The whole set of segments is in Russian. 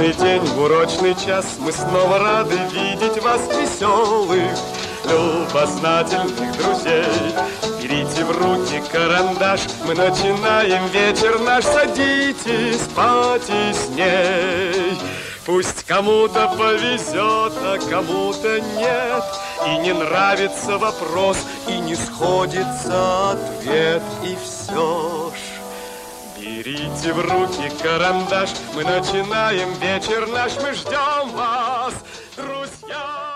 будний день, в урочный час мы снова рады видеть вас веселых, любознательных друзей. Берите в руки карандаш, мы начинаем вечер наш, садитесь потесней. Пусть кому-то повезет, а кому-то нет, и не нравится вопрос, и не сходится ответ, и все ж. Берите в руки карандаш, мы начинаем вечер наш, мы ждем вас, друзья.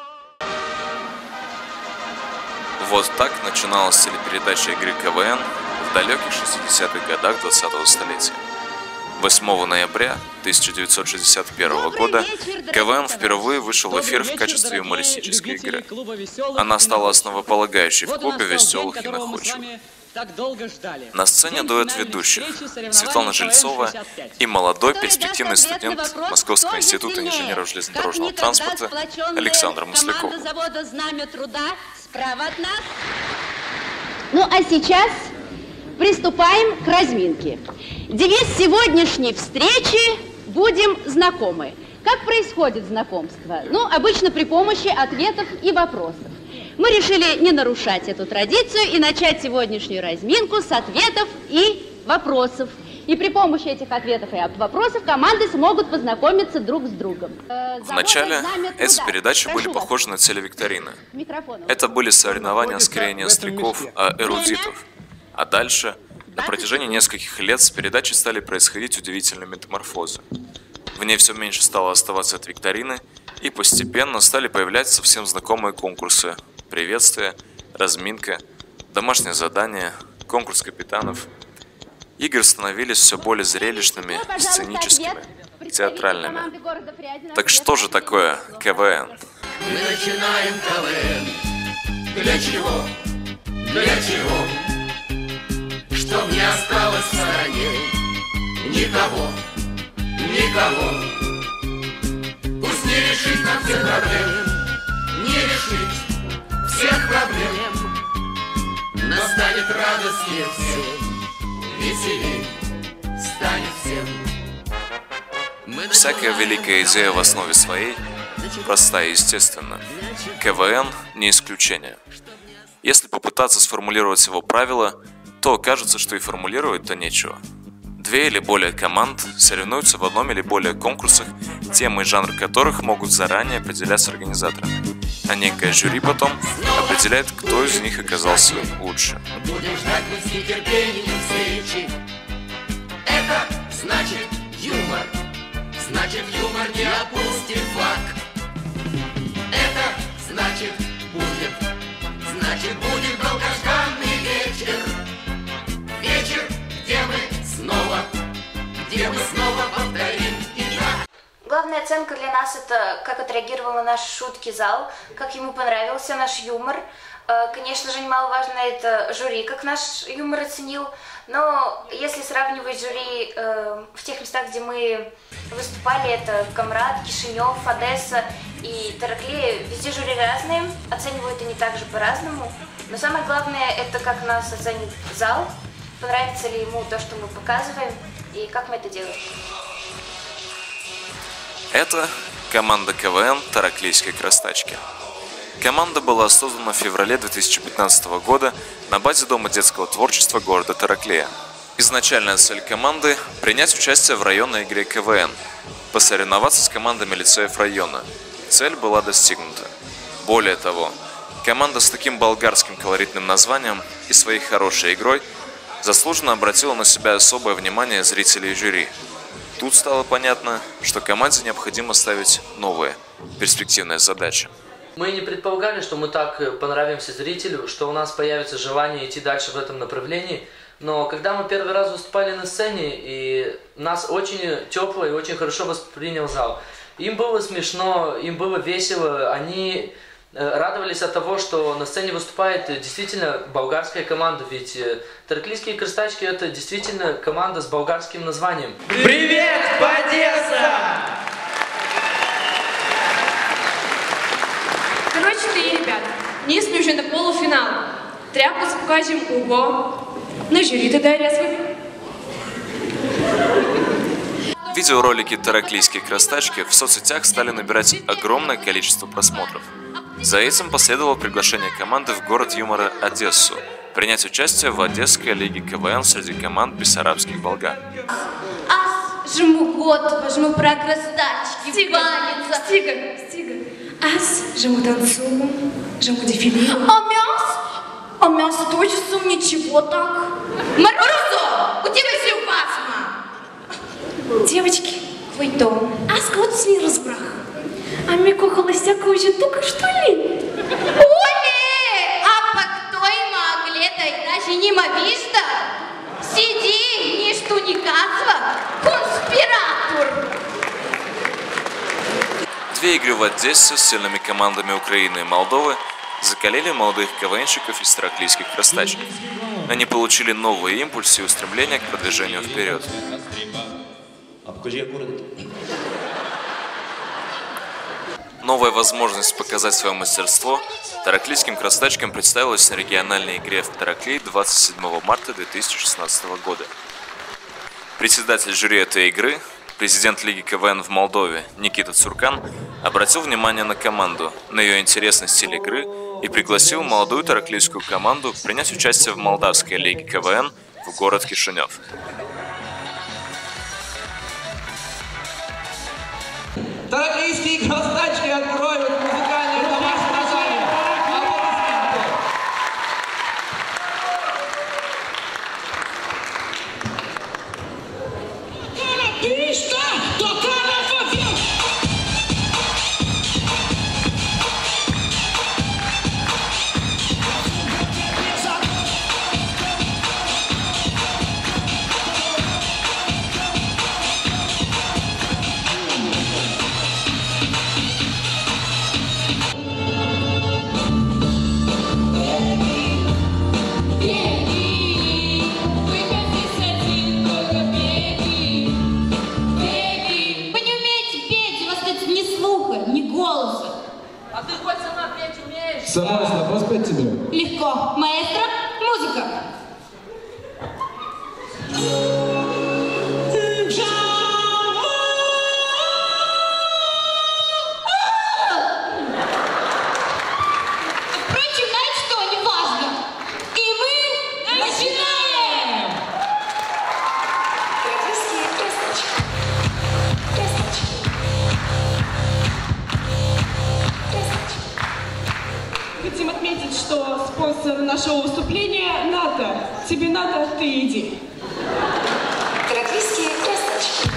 Вот так начиналась телепередача игры КВН в далеких 60-х годах 20-го столетия. 8 ноября 1961 года КВН впервые вышел в эфир в качестве юмористической игры. Она стала основополагающей в клубе веселых и находчивых. На сцене дуэт ведущих Светлана Жильцова и молодой перспективный студент Московского института инженеров железнодорожного транспорта Александр Масляков. Ну а сейчас приступаем к разминке. Девиз сегодняшней встречи «Будем знакомы». Как происходит знакомство? Ну, обычно при помощи ответов и вопросов. Мы решили не нарушать эту традицию и начать сегодняшнюю разминку с ответов и вопросов. И при помощи этих ответов и вопросов команды смогут познакомиться друг с другом. Вначале эти передачи были похожи на телевикторины. Это были соревнования скорее не остряков, а эрудитов. А дальше, на протяжении нескольких лет, с передачей стали происходить удивительные метаморфозы. В ней все меньше стало оставаться от викторины, и постепенно стали появляться всем знакомые конкурсы: приветствие, разминка, домашнее задание, конкурс капитанов. Игры становились все более зрелищными, сценическими, театральными. Так что же такое КВН? Мы начинаем КВН. Для чего? Для чего? Чтоб не осталось в стороне никого, никого. Пусть не решить нам всех проблем, не решить всех проблем, но станет радостнее всем, веселей станет всем. Всякая великая идея в основе своей простая и естественна. КВН не исключение. Если попытаться сформулировать его правила, то кажется, что и формулировать-то нечего. Две или более команд соревнуются в одном или более конкурсах, темы и жанр которых могут заранее определяться организаторами. А некое жюри потом определяет, кто из них оказался лучше. Будем ждать мы с нетерпением встречи. Это значит юмор. Значит, юмор не опустит флаг. Это значит будет. Значит, будет долгожданный вечер. Вечер, где мы снова повторим игра. Главная оценка для нас — это как отреагировал на наши шутки зал, как ему понравился наш юмор. Конечно же, немаловажно это жюри, как наш юмор оценил. Но если сравнивать жюри в тех местах, где мы выступали, это Камрад, Кишинев, Одесса и Тараклия, везде жюри разные, оценивают они также по-разному. Но самое главное — это как нас оценит зал, понравится ли ему то, что мы показываем, и как мы это делаем. Это команда КВН «Тараклийской крастачки». Команда была создана в феврале 2015 года на базе Дома детского творчества города Тараклия. Изначальная цель команды – принять участие в районной игре КВН, посоревноваться с командами лицеев района. Цель была достигнута. Более того, команда с таким болгарским колоритным названием и своей хорошей игрой заслуженно обратила на себя особое внимание зрителей и жюри. Тут стало понятно, что команде необходимо ставить новые, перспективные задачи. Мы не предполагали, что мы так понравимся зрителю, что у нас появится желание идти дальше в этом направлении. Но когда мы первый раз выступали на сцене, и нас очень тепло и очень хорошо воспринял зал. Им было смешно, им было весело, они радовались от того, что на сцене выступает действительно болгарская команда, ведь Тараклийские крастачки — это действительно команда с болгарским названием. Привет, Одесса! Короче, ребята, низ ми вже на полуфінал. Тряпку покажемо Уго. На жюрі тоді рясви. Видеоролики «Тараклийские крастачки» в соцсетях стали набирать огромное количество просмотров. За этим последовало приглашение команды в город юмора Одессу принять участие в Одесской лиге КВН среди команд бессарабских болгар. Ас жму год, возьму про крастачки, банится. Стига. Ас жму танцую, жму дефилирую. А мясо точно ничего так. Морозо, у тебя все пасма. Девочки, Твой дом. ас год с ней разбрах. А Мико холостяка уже только что ли? Оле, а по той маглетой даже не мовишда? Сиди, ничто не казва, конспиратор. Две игры в Одессе с сильными командами Украины и Молдовы закалили молодых КВНщиков из тараклийских крастачек. Они получили новые импульсы и устремления к продвижению вперед. Новая возможность показать свое мастерство тараклийским крастачкам представилась на региональной игре в Тараклии 27 марта 2016 года. Председатель жюри этой игры, президент Лиги КВН в Молдове Никита Цуркан, обратил внимание на команду, на ее интересный стиль игры и пригласил молодую тараклийскую команду принять участие в Молдавской лиге КВН в город Кишинев. Тараклийские крастачки откроют музыкальное домашнее задание. Сама вопрос петь тебе? Легко. Маэстро, музыка. Впрочем, знаете что, не важно. И мы начинаем! Тараклийские крастачки. Хотим отметить, что спонсор нашего выступления НАТО. Тебе надо, ты иди. Тараклийские крастачки.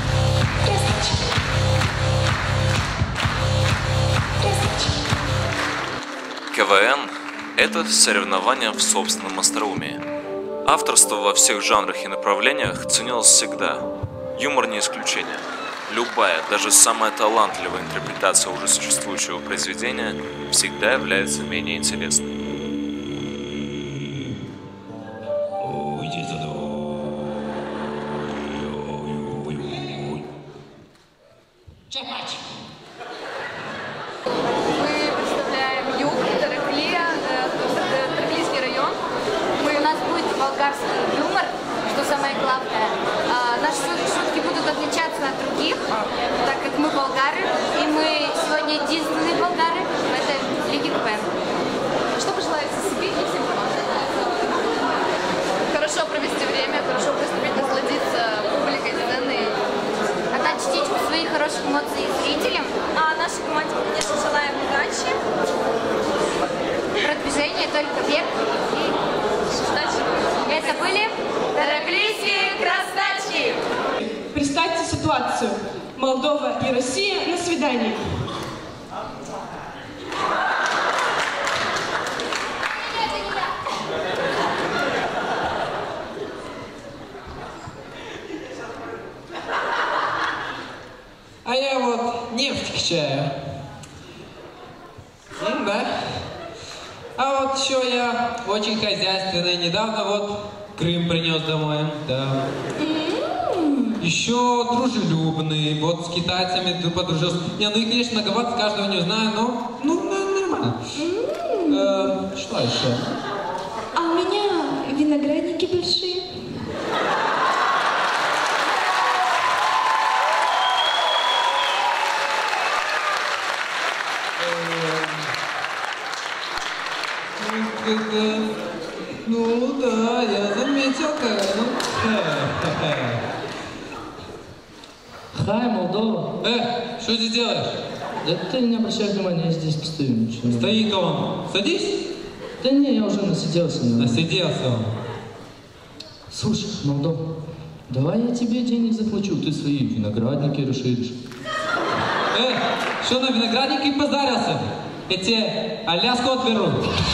КВН – это соревнование в собственном остроумии. Авторство во всех жанрах и направлениях ценилось всегда. Юмор не исключение. Любая, даже самая талантливая интерпретация уже существующего произведения всегда является менее интересной. Мы представляем юг, Тараклия, Тараклийский район. У нас будет болгарский юмор, что самое главное. Наши шутки будут отличаться от других, так как мы болгары, и мы сегодня единственные болгары в этой лиге КВН. Что пожелаете себе и всем командам? Хорошо провести время, хорошо выступить, насладиться публикой, сценой. Отдать частичку своих хороших эмоций зрителям. А нашей команде, конечно, желаем удачи. Продвижение только вверх и удачи. Это были Тараклийские крастачки. Представьте ситуацию. Молдова и Россия на свидании. А я вот нефть к чаю. Да. А вот еще я очень хозяйственный. Недавно вот Крым принес домой. Да. Еще дружелюбный. Вот с китайцами подружился. Не, ну и, конечно, многовато, каждого не знаю, но нормально. Что еще? А у меня виноградники большие. это... Ну да, я заметил, Хай, Молдова. Что ты делаешь? Да ты не обращай внимания, я здесь постою. Стоит он. Садись. Да не, я уже насиделся. Насиделся он. Слушай, Молдова, давай я тебе денег заплачу, ты свои виноградники расширишь. Что на виноградники позарился? Я тебе Аляску отберу.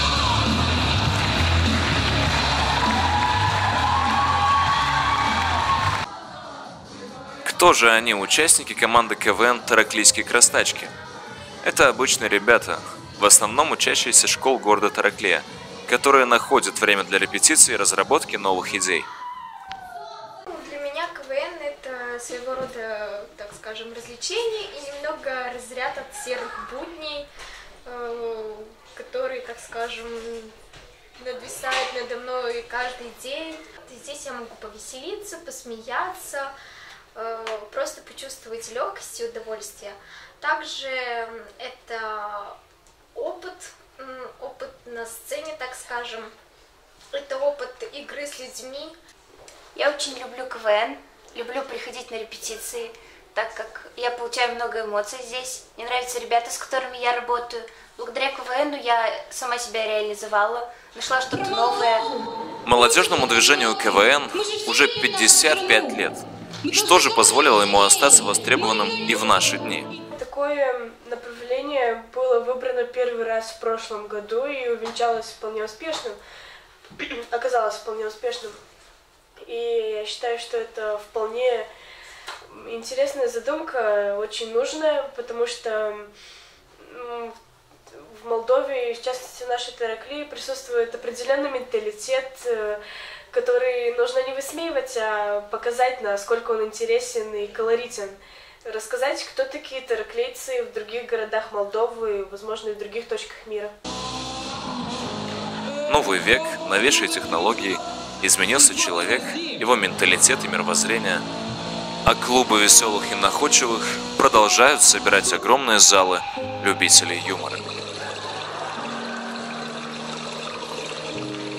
Кто же они, участники команды КВН «Тараклийские крастачки»? Это обычные ребята, в основном учащиеся школ города Тараклия, которые находят время для репетиции и разработки новых идей. Для меня КВН — это своего рода, так скажем, развлечение и немного разряд от серых будней, которые, так скажем, нависают надо мной каждый день. Здесь я могу повеселиться, посмеяться, просто почувствовать легкость и удовольствие. Также это опыт на сцене, так скажем. Это опыт игры с людьми. Я очень люблю КВН, люблю приходить на репетиции, так как я получаю много эмоций здесь. Мне нравятся ребята, с которыми я работаю. Благодаря КВНу я сама себя реализовала, нашла что-то новое. Молодежному движению КВН уже 55 лет. Что же позволило ему остаться востребованным и в наши дни? Такое направление было выбрано первый раз в прошлом году и увенчалось вполне успешным, оказалось вполне успешным. И я считаю, что это вполне интересная задумка, очень нужная, потому что в Молдове, в частности в нашей Тараклии, присутствует определенный менталитет, который нужно не высмеивать, а показать, насколько он интересен и колоритен. Рассказать, кто такие тараклейцы в других городах Молдовы, возможно, и в других точках мира. Новый век, новейшие технологии, изменился человек, его менталитет и мировоззрение. А клубы веселых и находчивых продолжают собирать огромные залы любителей юмора.